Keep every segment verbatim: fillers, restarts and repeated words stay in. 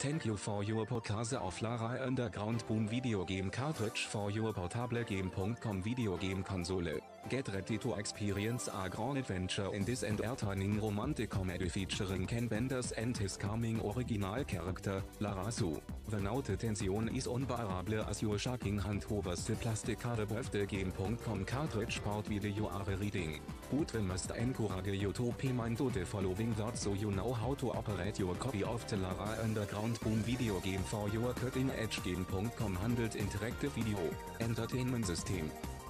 Thank you for your purchase of Lara Underground Boom Video Game Cartridge for your portable game dot com video game console. Get ready to experience a grand adventure in this entertaining romantic comedy featuring Ken Benders and his charming original character, lara-su. The note tension is unbearable as your shaking hand hovers the plastic card above the game dot com cartridge part while you are reading. But we must encourage you to pay mind to the following words so you know how to operate your copy of the Lara Underground Boom video game for your cutting-edge game dot com handelt interactive video entertainment system.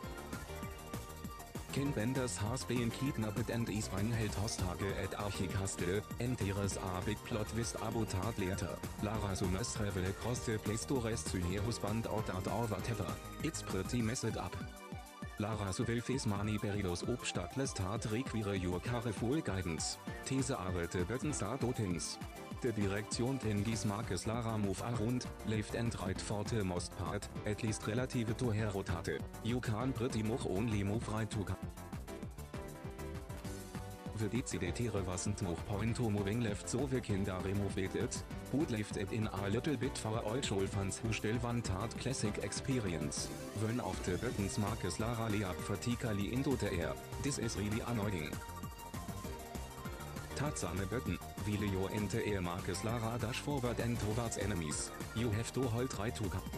Ken Benders has been kidnapped and is being held hostage at Archicastle, and there is a big plot twist about that later. lara-su must travel across the place to rescue her husband or dad or whatever. It's pretty messed up. lara-su will face many perilous obstacles that require your careful guidance. These are the buttons that do things. The direction tennis marks Lara move around, left and right for the most part, at least relative to her rotate. You can pretty much only move right to car. The decided wasn't no point to moving left so we can remove it, but left it in a little bit for all show fans who still want that classic experience. One of the buttons marks Lara leap vertically into the air. This is really annoying. Tatsame button, while you in the air marks Lara dash forward and towards enemies. You have to hold right to car.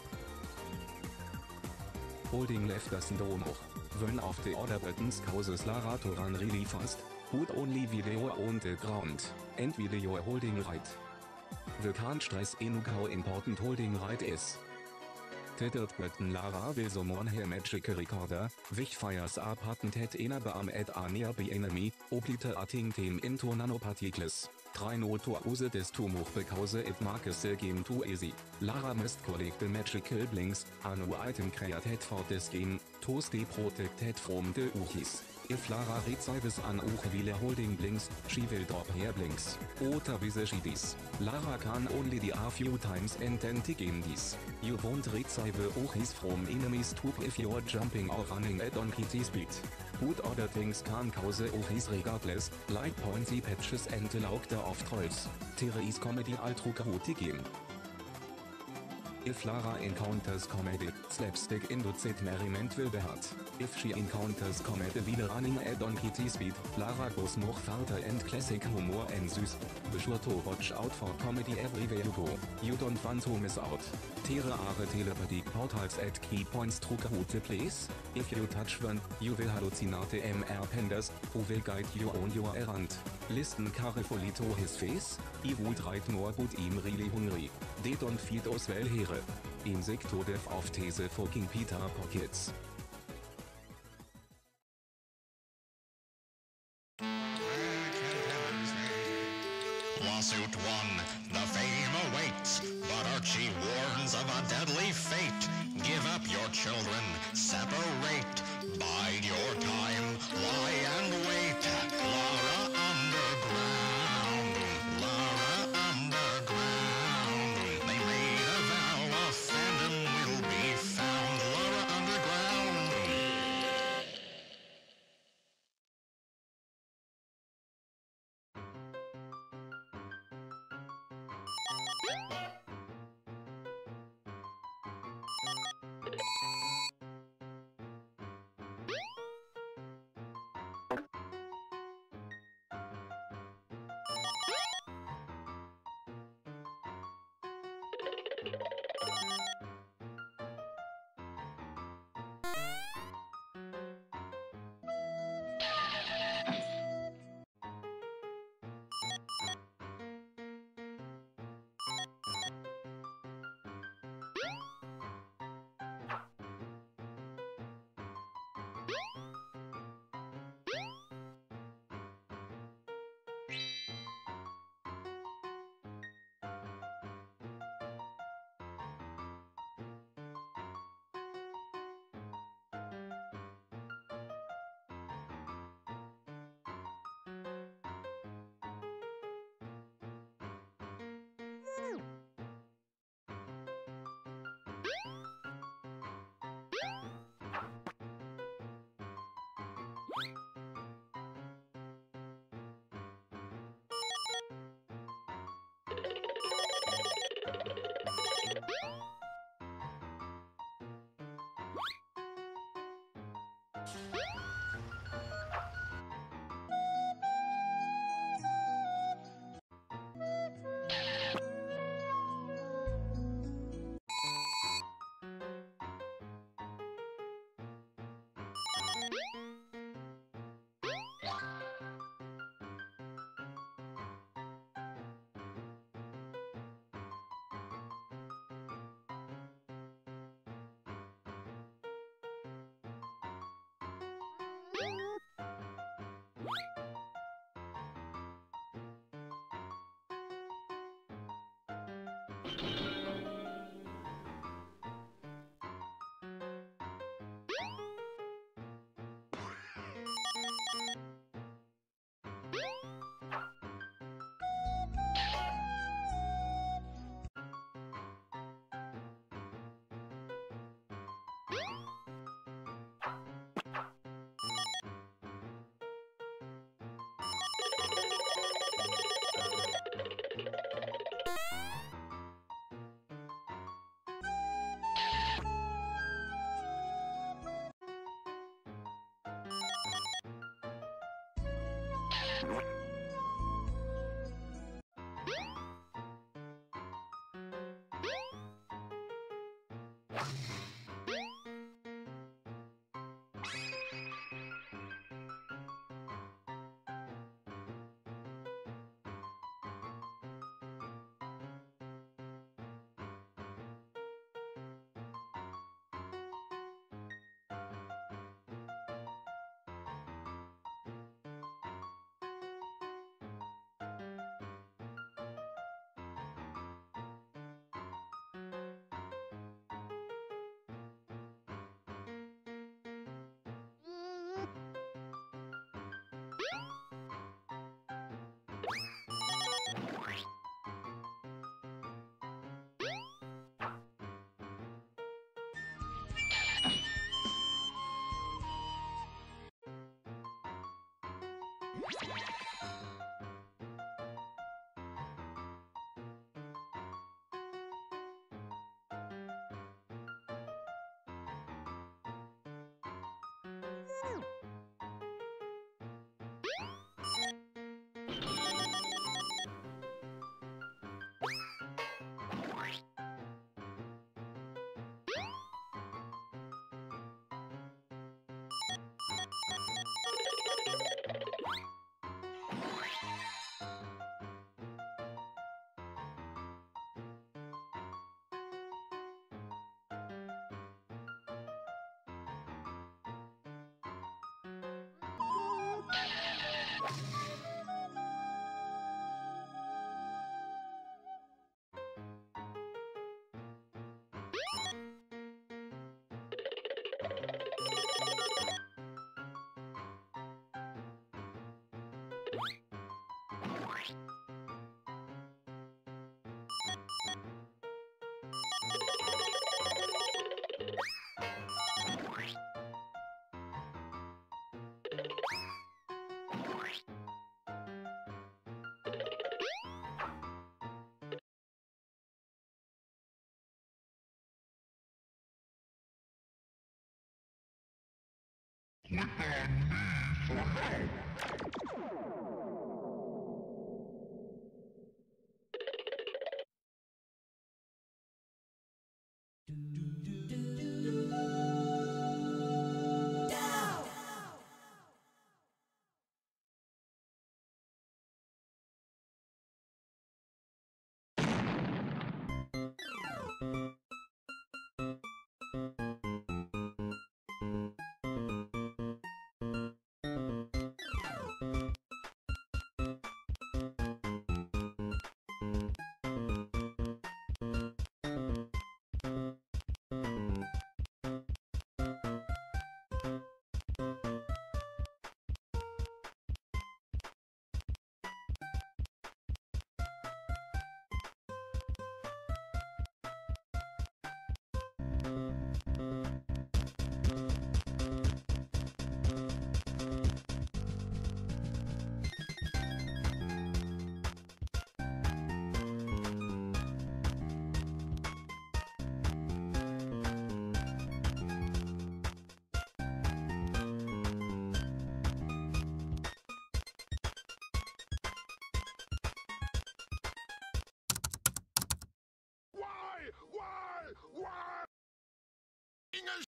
Holding left doesn't do more. One of the other buttons causes Lara to run really fast, but only while you are on the ground, and while you are holding right. We can't stress enough how important holding right is. The third button Lara will summon her magic recorder, which fires a patented enerbomb at a nearby enemy, obliterating them into nanoparticles. Try not to use this too much because it makes the game too easy. Lara must collect the magical blinks, a new item created for this game, to stay protected from the Uchis. If Lara receives an Uch while holding blinks, she will drop her blinks. Oder wie she does. Lara can only die a few times and then game this. You won't receive Uchis from enemies too if you're jumping or running at donkey speed. But other things can cause Uchis regardless, like pointy patches and the laughter of trolls. There is comedy all throughout the game. If Lara encounters comedy, slapstick induced merriment will be hard. If she encounters comedy while running at donkey speed, Lara goes more further and classic humor ensues. Be sure to watch out for comedy everywhere you go. You don't want to miss out. There are telepathic portals at key points throughout the place. If you touch one, you will hallucinate M R Pandas, who will guide you on your errand. Listen carefully to his face. He would write more but I'm really hungry. They don't feed us well here. I'm sick to death of these fucking pita pockets. Lawsuit one, the fame awaits, but Archie warns of a deadly fate. Give up your children, separate, bide your time, lie and wait. Lara underground, Lara underground. They made a vow, a fandom will be found. Lara underground. Click on me for help. Why? Why? Why?